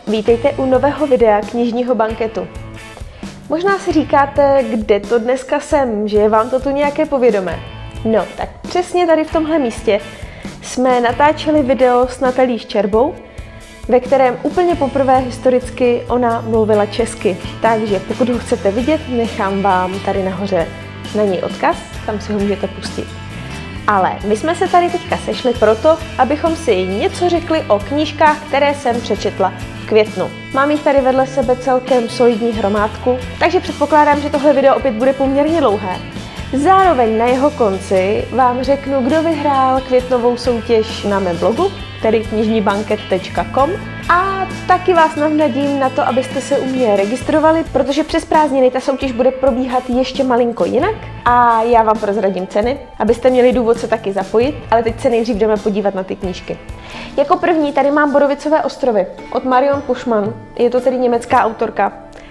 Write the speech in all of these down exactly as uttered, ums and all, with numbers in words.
Vítejte u nového videa knižního banketu. Možná si říkáte, kde to dneska jsem, že je vám to tu nějaké povědomé. No, tak přesně tady v tomhle místě jsme natáčeli video s Natalí Ščerbou, ve kterém úplně poprvé historicky ona mluvila česky. Takže pokud ho chcete vidět, nechám vám tady nahoře na něj odkaz, tam si ho můžete pustit. Ale my jsme se tady teďka sešli proto, abychom si něco řekli o knížkách, které jsem přečetla v květnu. Mám jich tady vedle sebe celkem solidní hromádku, takže předpokládám, že tohle video opět bude poměrně dlouhé. Zároveň na jeho konci vám řeknu, kdo vyhrál květnovou soutěž na mém blogu, tedy knižní banket tečka com, a taky vás navnadím na to, abyste se u mě registrovali, protože přes prázdniny ta soutěž bude probíhat ještě malinko jinak a já vám prozradím ceny, abyste měli důvod se taky zapojit, ale teď se nejdřív jdeme podívat na ty knížky. Jako první tady mám Borovicové ostrovy od Marion Puschmann, je to tedy německá autorka.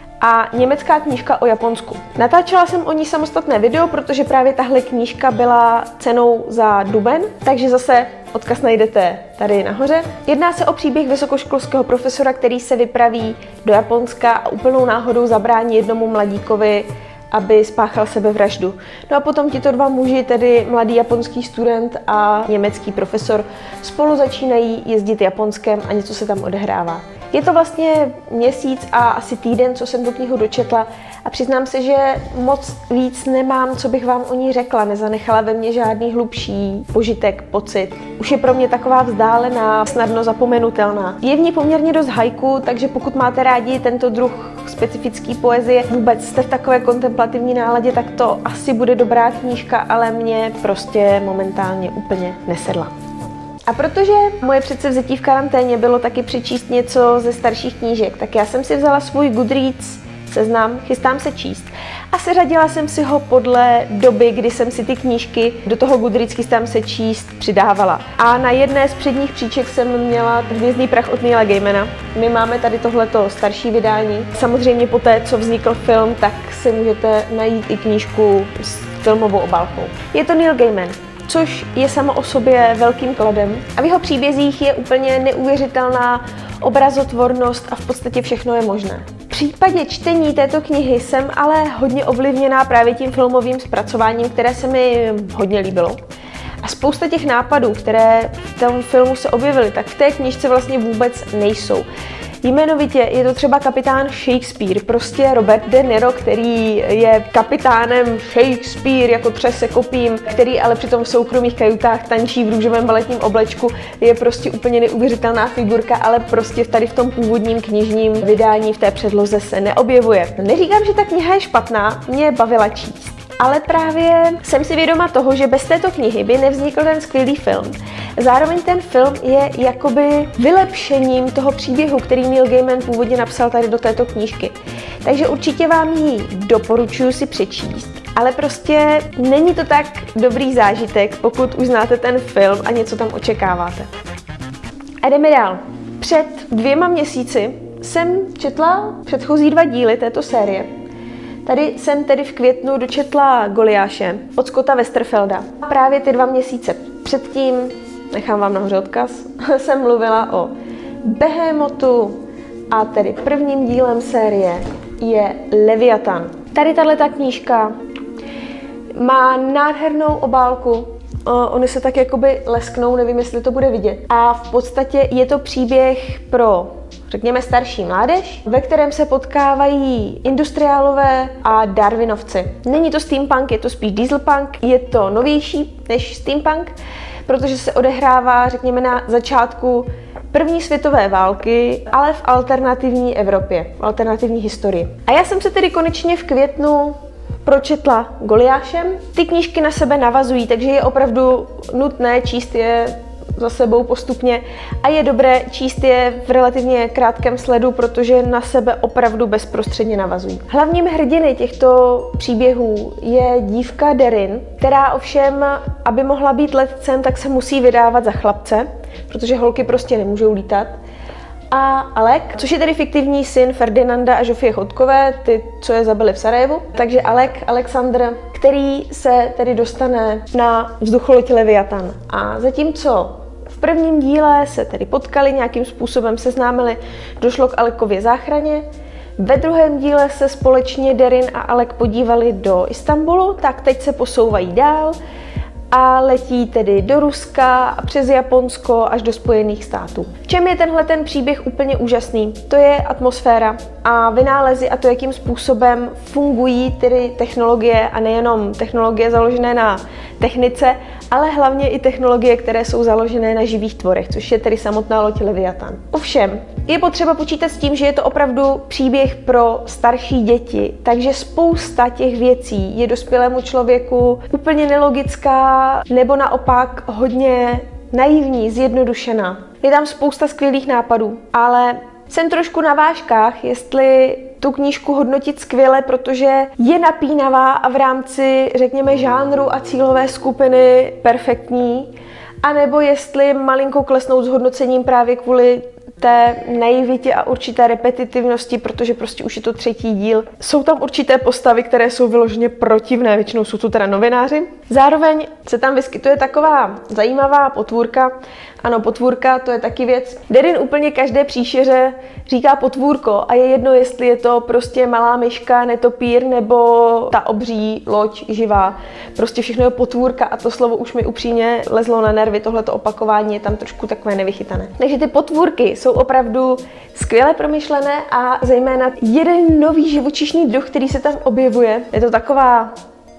A německá knížka o Japonsku. Natáčela jsem o ní samostatné video, protože právě tahle knížka byla cenou za duben, takže zase odkaz najdete tady nahoře. Jedná se o příběh vysokoškolského profesora, který se vypraví do Japonska a úplnou náhodou zabrání jednomu mladíkovi, aby spáchal sebevraždu. No a potom tito dva muži, tedy mladý japonský student a německý profesor, spolu začínají jezdit Japonskem a něco se tam odehrává. Je to vlastně měsíc a asi týden, co jsem tu knihu dočetla a přiznám se, že moc víc nemám, co bych vám o ní řekla. Nezanechala ve mně žádný hlubší požitek, pocit. Už je pro mě taková vzdálená, snadno zapomenutelná. Je v ní poměrně dost haiku, takže pokud máte rádi tento druh specifický poezie, vůbec jste v takové kontemplativní náladě, tak to asi bude dobrá knížka, ale mě prostě momentálně úplně nesedla. A protože moje předsevzetí v karanténě bylo taky přečíst něco ze starších knížek, tak já jsem si vzala svůj Goodreads seznam, chystám se číst. A seřadila jsem si ho podle doby, kdy jsem si ty knížky do toho Goodreads chystám se číst přidávala. A na jedné z předních příček jsem měla Hvězdný prach od Neila Gaimana. My máme tady tohleto starší vydání. Samozřejmě po té, co vznikl film, tak si můžete najít i knížku s filmovou obálkou. Je to Neil Gaiman, což je samo o sobě velkým kladem. A v jeho příbězích je úplně neuvěřitelná obrazotvornost a v podstatě všechno je možné. V případě čtení této knihy jsem ale hodně ovlivněná právě tím filmovým zpracováním, které se mi hodně líbilo. A spousta těch nápadů, které v tom filmu se objevily, tak v té knižce vlastně vůbec nejsou. Jmenovitě je to třeba kapitán Shakespeare, prostě Robert De Niro, který je kapitánem Shakespeare jako třese kopím, který ale přitom v soukromých kajutách tančí v růžovém baletním oblečku, je prostě úplně neuvěřitelná figurka, ale prostě tady v tom původním knižním vydání v té předloze se neobjevuje. Neříkám, že ta kniha je špatná, mě bavila číst. Ale právě jsem si vědoma toho, že bez této knihy by nevznikl ten skvělý film. Zároveň ten film je jakoby vylepšením toho příběhu, který Neil Gaiman původně napsal tady do této knížky. Takže určitě vám ji doporučuji si přečíst. Ale prostě není to tak dobrý zážitek, pokud už znáte ten film a něco tam očekáváte. A jdeme dál. Před dvěma měsíci jsem četla předchozí dva díly této série. Tady jsem tedy v květnu dočetla Goliáše od Scotta Westerfelda. Právě ty dva měsíce předtím, nechám vám nahoře odkaz, jsem mluvila o Behemotu a tedy prvním dílem série je Leviatan. Tady tato knížka má nádhernou obálku, oni se tak jakoby lesknou, nevím, jestli to bude vidět. A v podstatě je to příběh pro, řekněme, starší mládež, ve kterém se potkávají industriálové a darwinovci. Není to steampunk, je to spíš dieselpunk, je to novější než steampunk, protože se odehrává, řekněme, na začátku první světové války, ale v alternativní Evropě, v alternativní historii. A já jsem se tedy konečně v květnu pročetla Goliášem. Ty knížky na sebe navazují, takže je opravdu nutné číst je za sebou postupně a je dobré číst je v relativně krátkém sledu, protože na sebe opravdu bezprostředně navazují. Hlavním hrdiny těchto příběhů je dívka Darin, která ovšem, aby mohla být letcem, tak se musí vydávat za chlapce, protože holky prostě nemůžou lítat. A Alek, což je tedy fiktivní syn Ferdinanda a Žofie Chodkové, ty, co je zabili v Sarajevu. Takže Alek, Alexandr, který se tedy dostane na vzducholoď Leviatan. A zatímco V prvním díle se tedy potkali, nějakým způsobem seznámili, došlo k Alekově záchraně. Ve druhém díle se společně Darin a Alec podívali do Istanbulu, tak teď se posouvají dál a letí tedy do Ruska a přes Japonsko až do Spojených států. V čem je tenhle ten příběh úplně úžasný? To je atmosféra a vynálezy a to, jakým způsobem fungují tedy technologie a nejenom technologie založené na technice, ale hlavně i technologie, které jsou založené na živých tvorech, což je tedy samotná loď Leviathan. Ovšem, je potřeba počítat s tím, že je to opravdu příběh pro starší děti, takže spousta těch věcí je dospělému člověku úplně nelogická nebo naopak hodně naivní, zjednodušená. Je tam spousta skvělých nápadů, ale jsem trošku na vážkách, jestli tu knížku hodnotit skvěle, protože je napínavá a v rámci, řekněme, žánru a cílové skupiny perfektní, anebo jestli malinko klesnout s hodnocením právě kvůli té naivitě a určité repetitivnosti, protože prostě už je to třetí díl. Jsou tam určité postavy, které jsou vyloženě protivné, většinou jsou to teda novináři. Zároveň se tam vyskytuje taková zajímavá potvůrka. Ano, potvůrka, to je taky věc. Darin úplně každé příšeře říká potvůrko a je jedno, jestli je to prostě malá myška, netopír nebo ta obří loď živá. Prostě všechno je potvůrka a to slovo už mi upřímně lezlo na nervy, tohleto opakování je tam trošku takové nevychytané. Takže ty potvůrky jsou opravdu skvěle promyšlené a zejména jeden nový živočišný druh, který se tam objevuje. Je to taková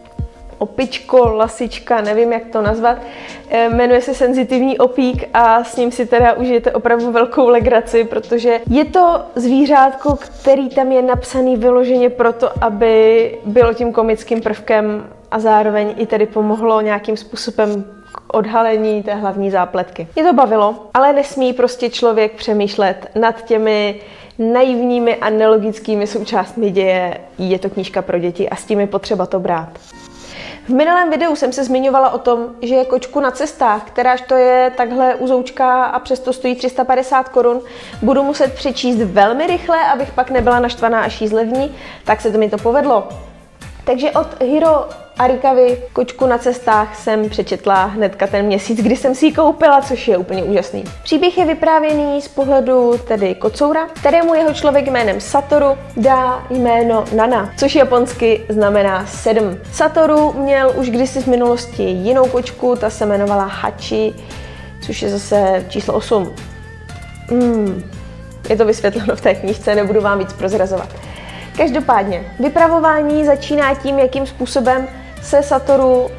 opičko, lasička, nevím, jak to nazvat. Jmenuje se senzitivní opík a s ním si teda užijete opravdu velkou legraci, protože je to zvířátko, který tam je napsaný vyloženě proto, aby bylo tím komickým prvkem a zároveň i tedy pomohlo nějakým způsobem k odhalení té hlavní zápletky. Mě to bavilo, ale nesmí prostě člověk přemýšlet nad těmi naivními a nelogickými součástmi děje. Je to knížka pro děti a s tím je potřeba to brát. V minulém videu jsem se zmiňovala o tom, že je Kočku na cestách, kteráž to je takhle uzoučka a přesto stojí tři sta padesát korun, budu muset přečíst velmi rychle, abych pak nebyla naštvaná, až jí zlevní, tak se to mi to povedlo. Takže od Hiro Arikavy Kočku na cestách jsem přečetla hnedka ten měsíc, kdy jsem si ji koupila, což je úplně úžasný. Příběh je vyprávěný z pohledu tedy kocoura, kterému jeho člověk jménem Satoru dá jméno Nana, což japonsky znamená sedm. Satoru měl už kdysi v minulosti jinou kočku, ta se jmenovala Hachi, což je zase číslo osm. Hmm, je to vysvětleno v té knížce, nebudu vám víc prozrazovat. Každopádně, vypravování začíná tím, jakým způsobem se Satoru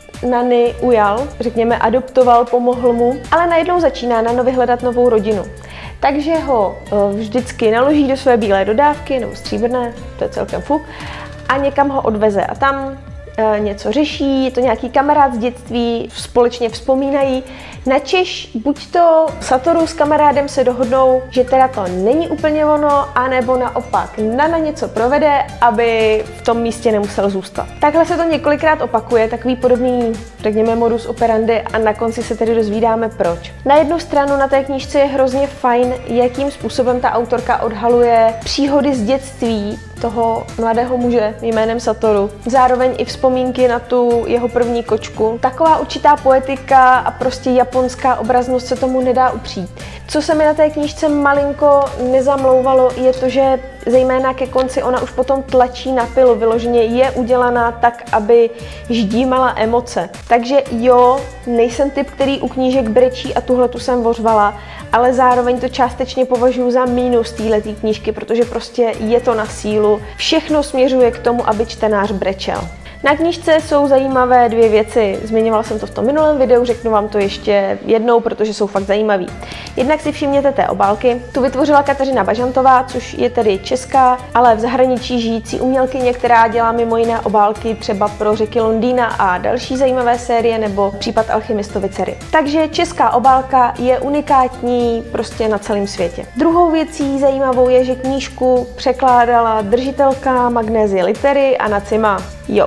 Nany ujal, řekněme adoptoval, pomohl mu, ale najednou začíná Nanovi hledat novou rodinu. Takže ho vždycky naloží do své bílé dodávky, nebo stříbrné, to je celkem fuk, a někam ho odveze a tam e, něco řeší, je to nějaký kamarád z dětství, společně vzpomínají. Načež buď to Satoru s kamarádem se dohodnou, že teda to není úplně ono, anebo naopak Nana něco provede, aby v tom místě nemusel zůstat. Takhle se to několikrát opakuje, takový podobný, řekněme, modus operandi a na konci se tedy dozvídáme proč. Na jednu stranu na té knížce je hrozně fajn, jakým způsobem ta autorka odhaluje příhody z dětství toho mladého muže jménem Satoru. Zároveň i vzpomínky na tu jeho první kočku. Taková určitá poetika a prostě japonská obraznost se tomu nedá upřít. Co se mi na té knížce malinko nezamlouvalo, je to, že zejména ke konci ona už potom tlačí na pilu, vyloženě je udělaná tak, aby ždímala emoce. Takže jo, nejsem typ, který u knížek brečí a tuhle tu jsem vořvala, ale zároveň to částečně považuji za mínus téhletý knížky, protože prostě je to na sílu. Všechno směřuje k tomu, aby čtenář brečel. Na knížce jsou zajímavé dvě věci. Zmiňovala jsem to v tom minulém videu, řeknu vám to ještě jednou, protože jsou fakt zajímavý. Jednak si všimněte té obálky. Tu vytvořila Kateřina Bažantová, což je tedy česká, ale v zahraničí žijící umělkyně, která dělá mimo jiné obálky třeba pro Řeky Londýna a další zajímavé série nebo případ Alchymistovy dcery. Takže česká obálka je unikátní prostě na celém světě. Druhou věcí zajímavou je, že knížku překládala držitelka Magnézie Litery Anna Cima. Jo.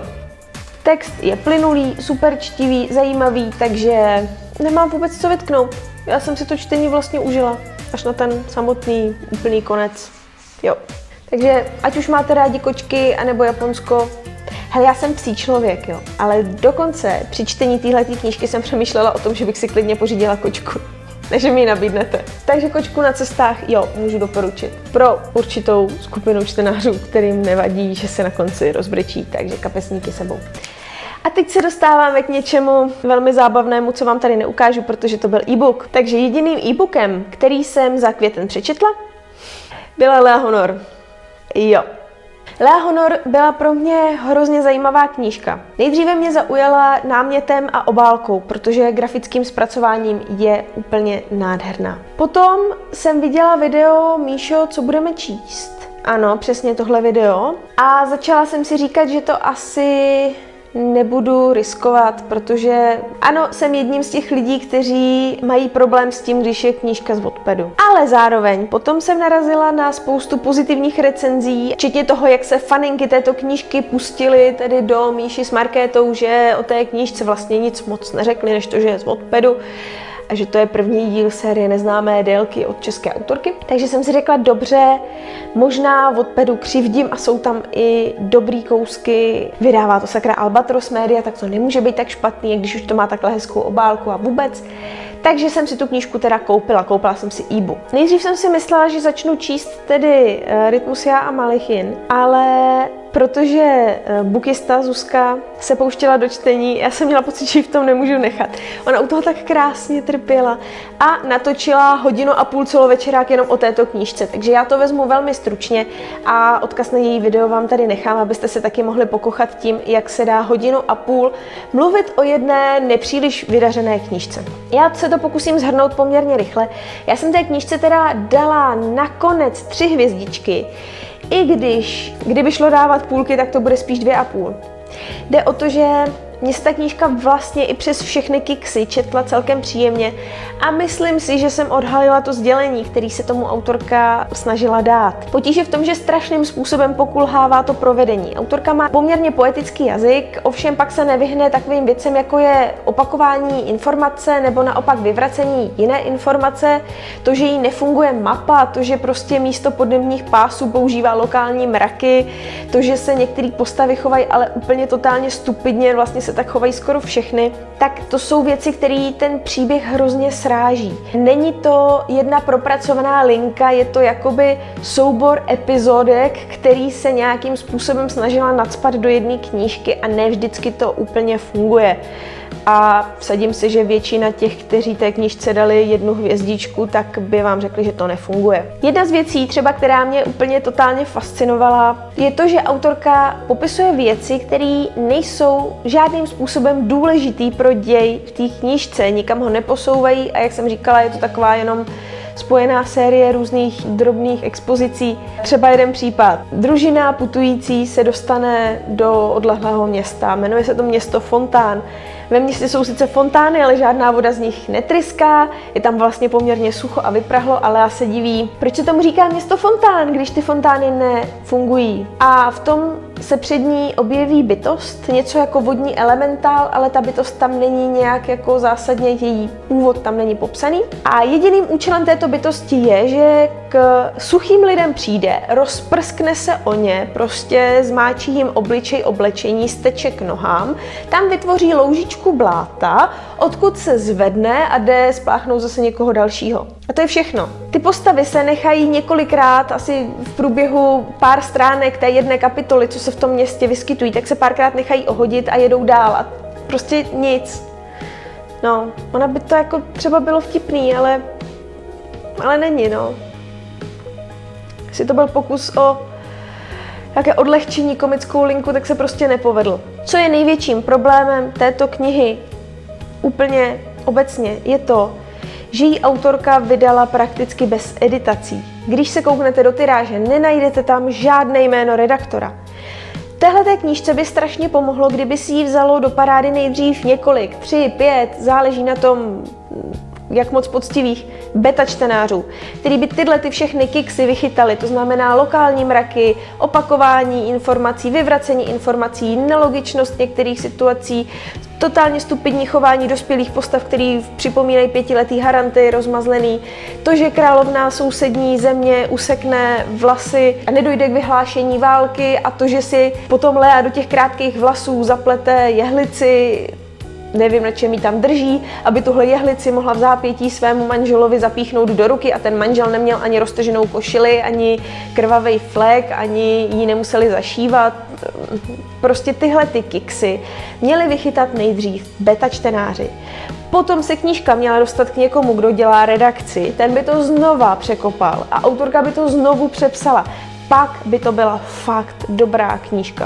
Text je plynulý, super čtivý, zajímavý, takže nemám vůbec co vytknout. Já jsem si to čtení vlastně užila, až na ten samotný úplný konec. Jo. Takže ať už máte rádi kočky, anebo Japonsko, hele, já jsem psí člověk, jo, ale dokonce při čtení téhletý knížky jsem přemýšlela o tom, že bych si klidně pořídila kočku. než mi ji nabídnete. Takže Kočku na cestách, jo, můžu doporučit. Pro určitou skupinu čtenářů, kterým nevadí, že se na konci rozbrečí, takže kapesníky sebou. A teď se dostáváme k něčemu velmi zábavnému, co vám tady neukážu, protože to byl e-book. Takže jediným e-bookem, který jsem za květen přečetla, byla Lea Honor. Jo. Lea Honor byla pro mě hrozně zajímavá knížka. Nejdříve mě zaujala námětem a obálkou, protože grafickým zpracováním je úplně nádherná. Potom jsem viděla video Míšo, co budeme číst. Ano, přesně tohle video. A začala jsem si říkat, že to asi nebudu riskovat, protože ano, jsem jedním z těch lidí, kteří mají problém s tím, když je knížka z Wattpadu. Ale zároveň potom jsem narazila na spoustu pozitivních recenzí, včetně toho, jak se faninky této knížky pustily tedy do Míši s Markétou, že o té knížce vlastně nic moc neřekli, než to, že je z Wattpadu. A že to je první díl série Neznámé délky od české autorky. Takže jsem si řekla, dobře, možná Wattpadu křivdím a jsou tam i dobrý kousky. Vydává to sakra Albatros Media, tak to nemůže být tak špatný, když už to má takhle hezkou obálku a vůbec. Takže jsem si tu knížku teda koupila, koupila jsem si e-book. Nejdřív jsem si myslela, že začnu číst tedy Rytmus já a Malichin, ale protože bookista Zuzka se pouštěla do čtení, já jsem měla pocit, že ji v tom nemůžu nechat. Ona u toho tak krásně trpěla a natočila hodinu a půl celovečerák jenom o této knížce, takže já to vezmu velmi stručně a odkaz na její video vám tady nechám, abyste se taky mohli pokochat tím, jak se dá hodinu a půl mluvit o jedné nepříliš vydařené knížce. Já se to pokusím shrnout poměrně rychle. Já jsem té knížce teda dala nakonec tři hvězdičky, i když, kdyby šlo dávat půlky, tak to bude spíš dvě a půl. Jde o to, že mě se ta knížka vlastně i přes všechny kiksy četla celkem příjemně a myslím si, že jsem odhalila to sdělení, který se tomu autorka snažila dát. Potíž je v tom, že strašným způsobem pokulhává to provedení. Autorka má poměrně poetický jazyk, ovšem pak se nevyhne takovým věcem, jako je opakování informace nebo naopak vyvracení jiné informace, to, že jí nefunguje mapa, to, že prostě místo podnebních pásů používá lokální mraky, to, že se některé postavy chovají ale úplně totálně stupidně, vlastně se tak chovají skoro všechny, tak to jsou věci, které ten příběh hrozně sráží. Není to jedna propracovaná linka, je to jakoby soubor epizodek, který se nějakým způsobem snažila nacpat do jedné knížky a ne vždycky to úplně funguje. A vsadím si, že většina těch, kteří té knížce dali jednu hvězdičku, tak by vám řekli, že to nefunguje. Jedna z věcí třeba, která mě úplně totálně fascinovala, je to, že autorka popisuje věci, které nejsou žádným způsobem důležitý pro děj v té knížce, nikam ho neposouvají a jak jsem říkala, je to taková jenom spojená série různých drobných expozicí. Třeba jeden případ. Družina putující se dostane do odlehlého města, jmenuje se to město Fontán. Ve městě jsou sice fontány, ale žádná voda z nich netryská, je tam vlastně poměrně sucho a vyprahlo, ale já se diví, proč se tomu říká město Fontán, když ty fontány nefungují. A v tom se před ní objeví bytost, něco jako vodní elementál, ale ta bytost tam není nějak jako zásadně, její původ tam není popsaný. A jediným účelem této bytosti je, že k suchým lidem přijde, rozprskne se o ně, prostě zmáčí jim obličej, oblečení, steče k nohám, tam vytvoří loužičku bláta, odkud se zvedne a jde spláchnout zase někoho dalšího. A to je všechno. Ty postavy se nechají několikrát, asi v průběhu pár stránek té jedné kapitoly, co se v tom městě vyskytují, tak se párkrát nechají ohodit a jedou dál a prostě nic. No, ona by to jako třeba bylo vtipný, ale, ale není, no. Jestli to byl pokus o jaké odlehčení komickou linku, tak se prostě nepovedl. Co je největším problémem této knihy úplně obecně, je to, že ji autorka vydala prakticky bez editací. Když se kouknete do tyráže, nenajdete tam žádné jméno redaktora. Téhleté knížce by strašně pomohlo, kdyby si ji vzalo do parády nejdřív několik, tři, pět, záleží na tom, jak moc poctivých beta čtenářů, který by tyhle ty všechny kiksy vychytali, to znamená lokální mraky, opakování informací, vyvracení informací, nelogičnost některých situací, totálně stupidní chování dospělých postav, který připomínají pětiletý haranty, rozmazlený, to, že královna sousední země usekne vlasy a nedojde k vyhlášení války a to, že si potom Lea do těch krátkých vlasů zaplete jehlici. nevím, na čem jí tam drží, aby tuhle jehlici mohla v zápětí svému manželovi zapíchnout do ruky a ten manžel neměl ani roztaženou košili, ani krvavý flek, ani ji nemuseli zašívat. Prostě tyhle ty kiksy měli vychytat nejdřív beta čtenáři. Potom se knížka měla dostat k někomu, kdo dělá redakci, ten by to znova překopal a autorka by to znovu přepsala. Pak by to byla fakt dobrá knížka.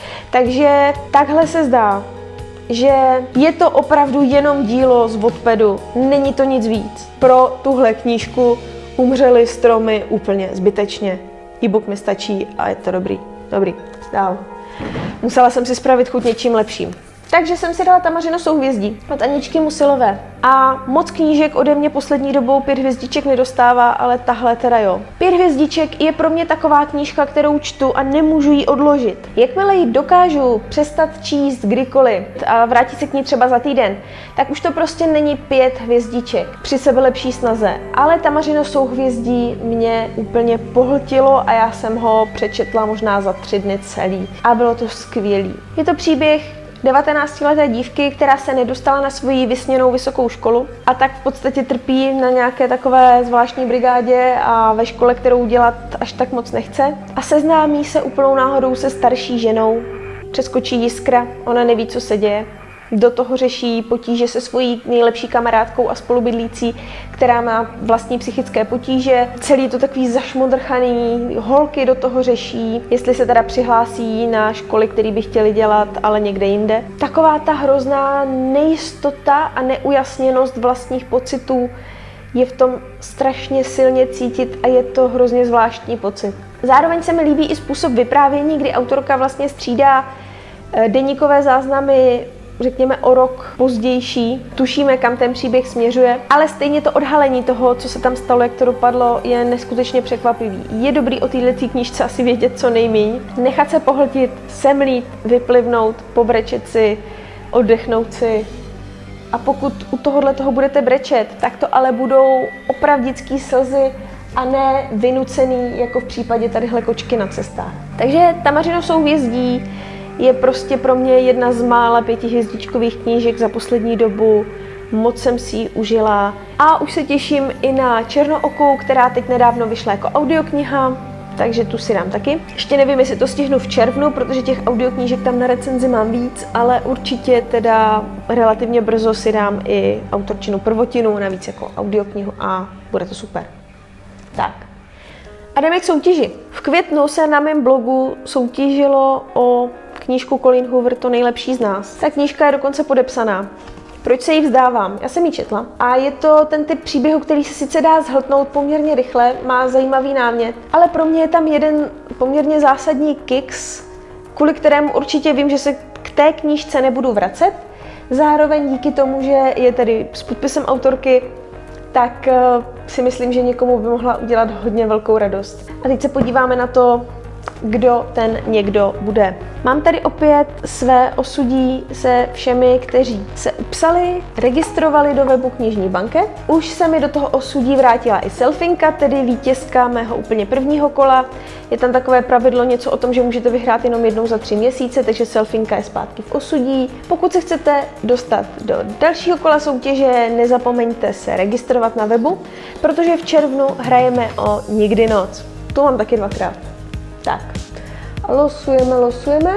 Takže takhle se zdá, že je to opravdu jenom dílo z Wattpadu, není to nic víc. Pro tuhle knížku umřely stromy úplně zbytečně. E-book mi stačí a je to dobrý. Dobrý, dál. Musela jsem si spravit chuť něčím lepším. Takže jsem si dala Tamařino souhvězdí od Aničky Musilové. A moc knížek ode mě poslední dobou pět hvězdiček nedostává, ale tahle teda jo. Pět hvězdiček je pro mě taková knížka, kterou čtu a nemůžu ji odložit. Jakmile ji dokážu přestat číst kdykoliv a vrátit se k ní třeba za týden, tak už to prostě není pět hvězdiček při sebelepší snaze. Ale Tamařino souhvězdí mě úplně pohltilo a já jsem ho přečetla možná za tři dny celý. A bylo to skvělý. Je to příběh devatenáctileté dívky, která se nedostala na svoji vysněnou vysokou školu a tak v podstatě trpí na nějaké takové zvláštní brigádě a ve škole, kterou dělat až tak moc nechce. A seznámí se úplnou náhodou se starší ženou, přeskočí jiskra, ona neví, co se děje. Do toho řeší potíže se svojí nejlepší kamarádkou a spolubydlící, která má vlastní psychické potíže. Celý je to takový zašmodrchaný, holky do toho řeší, jestli se teda přihlásí na školy, které by chtěli dělat, ale někde jinde. Taková ta hrozná nejistota a neujasněnost vlastních pocitů je v tom strašně silně cítit a je to hrozně zvláštní pocit. Zároveň se mi líbí i způsob vyprávění, kdy autorka vlastně střídá deníkové záznamy řekněme o rok pozdější, tušíme, kam ten příběh směřuje, ale stejně to odhalení toho, co se tam stalo, jak to dopadlo, je neskutečně překvapivý. Je dobrý o této knížce asi vědět co nejméně, nechat se pohltit, semlít, vyplivnout, pobrečet si, oddechnout si. A pokud u tohohle toho budete brečet, tak to ale budou opravdický slzy a ne vynucený, jako v případě tadyhle kočky na cestách. Takže Tamařino souhvězdí je prostě pro mě jedna z mála pětihvězdičkových knížek za poslední dobu. Moc jsem si ji užila. A už se těším i na Černookou, která teď nedávno vyšla jako audiokniha, takže tu si dám taky. Ještě nevím, jestli to stihnu v červnu, protože těch audioknížek tam na recenzi mám víc, ale určitě teda relativně brzo si dám i autorčinu prvotinu, navíc jako audioknihu a bude to super. Tak. A jdeme k soutěži. V květnu se na mém blogu soutěžilo o knížku Colleen Hoover To nejlepší z nás. Ta knížka je dokonce podepsaná. Proč se jí vzdávám? Já jsem ji četla a je to ten typ příběhu, který se sice dá zhltnout poměrně rychle, má zajímavý námět, ale pro mě je tam jeden poměrně zásadní kiks, kvůli kterému určitě vím, že se k té knížce nebudu vracet. Zároveň díky tomu, že je tedy s podpisem autorky, tak uh, si myslím, že někomu by mohla udělat hodně velkou radost. A teď se podíváme na to, kdo ten někdo bude. Mám tady opět své osudí se všemi, kteří se upsali, registrovali do webu Knižní banket. Už se mi do toho osudí vrátila i Selfinka, tedy vítězka mého úplně prvního kola. Je tam takové pravidlo něco o tom, že můžete vyhrát jenom jednou za tři měsíce, takže Selfinka je zpátky v osudí. Pokud se chcete dostat do dalšího kola soutěže, nezapomeňte se registrovat na webu, protože v červnu hrajeme o Nikdy noc. Tu mám taky dvakrát. Tak, losujeme, losujeme.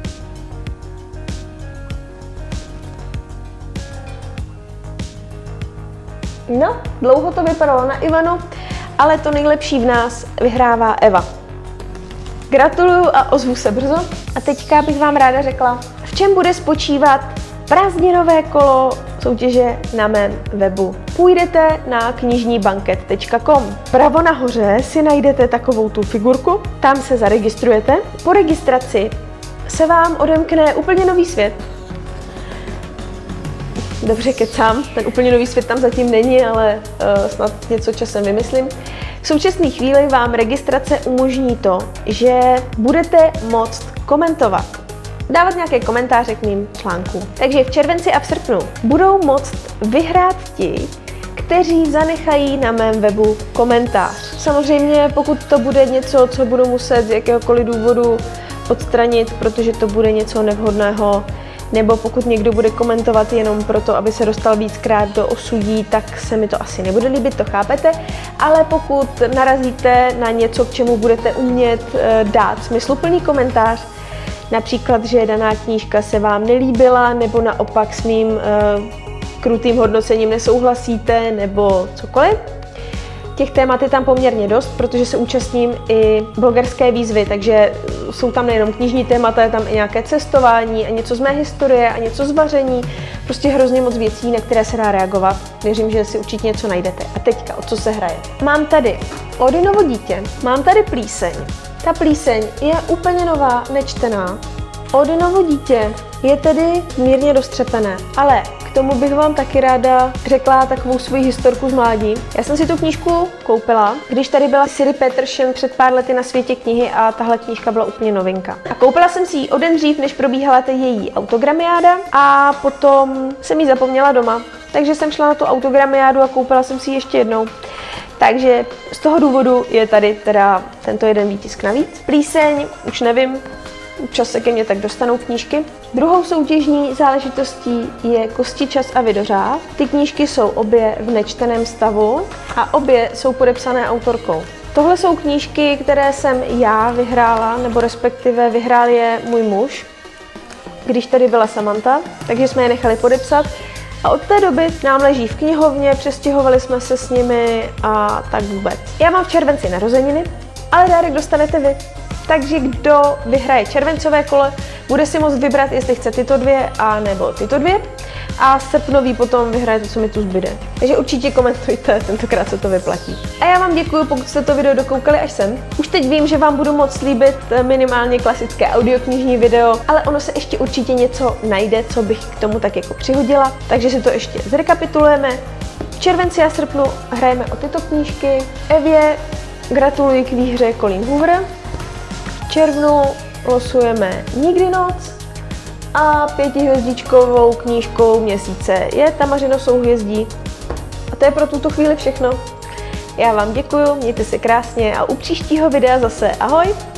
No, dlouho to vypadalo na Ivanu, ale to nejlepší v nás vyhrává Eva. Gratuluju a ozvu se brzo. A teďka bych vám ráda řekla, v čem bude spočívat prázdninové kolo soutěže na mém webu. Půjdete na knižní banket tečka com. Pravo nahoře si najdete takovou tu figurku, tam se zaregistrujete. Po registraci se vám odemkne úplně nový svět. Dobře kecám, ten úplně nový svět tam zatím není, ale uh, snad něco časem vymyslím. V současné chvíli vám registrace umožní to, že budete moct komentovat, dávat nějaké komentáře k mým článkům. Takže v červenci a v srpnu budou moct vyhrát ti, kteří zanechají na mém webu komentář. Samozřejmě, pokud to bude něco, co budu muset z jakéhokoliv důvodu odstranit, protože to bude něco nevhodného, nebo pokud někdo bude komentovat jenom proto, aby se dostal víckrát do osudí, tak se mi to asi nebude líbit, to chápete, ale pokud narazíte na něco, k čemu budete umět dát smysluplný komentář, například, že daná knížka se vám nelíbila, nebo naopak s mým uh, krutým hodnocením nesouhlasíte, nebo cokoliv. Těch témat je tam poměrně dost, protože se účastním i blogerské výzvy, takže jsou tam nejenom knižní témata, je tam i nějaké cestování a něco z mé historie a něco z vaření. Prostě hrozně moc věcí, na které se dá reagovat. Věřím, že si určitě něco najdete. A teďka, o co se hraje? Mám tady Odinovo dítě, mám tady plíseň. Ta plíseň je úplně nová, nečtená. Odinovo dítě je tedy mírně dostřepené, ale k tomu bych vám taky ráda řekla takovou svoji historku z mládí. Já jsem si tu knížku koupila, když tady byla Siri Peterson před pár lety na Světě knihy a tahle knížka byla úplně novinka. A koupila jsem si ji o den dřív, než probíhala ta její autogramiáda a potom jsem ji zapomněla doma. Takže jsem šla na tu autogramiádu a koupila jsem si ji ještě jednou. Takže z toho důvodu je tady teda tento jeden výtisk navíc. Plíseň, už nevím, čas se ke mně tak dostanou knížky. Druhou soutěžní záležitostí je Kosti, čas a Vidořád. Ty knížky jsou obě v nečteném stavu a obě jsou podepsané autorkou. Tohle jsou knížky, které jsem já vyhrála, nebo respektive vyhrál je můj muž, když tady byla Samantha, takže jsme je nechali podepsat. A od té doby nám leží v knihovně, přestěhovali jsme se s nimi a tak vůbec. Já mám v červenci narozeniny, ale dárek dostanete vy. Takže kdo vyhraje červencové kolo, bude si moct vybrat, jestli chce tyto dvě a nebo tyto dvě. A srpnový potom vyhraje to, co mi tu zbyde. Takže určitě komentujte, tentokrát se to vyplatí. A já vám děkuji, pokud jste to video dokoukali až sem. Už teď vím, že vám budu moc líbit minimálně klasické audioknižní video, ale ono se ještě určitě něco najde, co bych k tomu tak jako přihodila. Takže si to ještě zrekapitulujeme. V červenci a srpnu hrajeme o tyto knížky. Evě gratuluji k výhře Colleen Hoover. V červnu losujeme Nikdy noc a pětihvězdičkovou knížkou měsíce je Tamařino souhvězdí. A to je pro tuto chvíli všechno. Já vám děkuju, mějte se krásně a u příštího videa zase ahoj!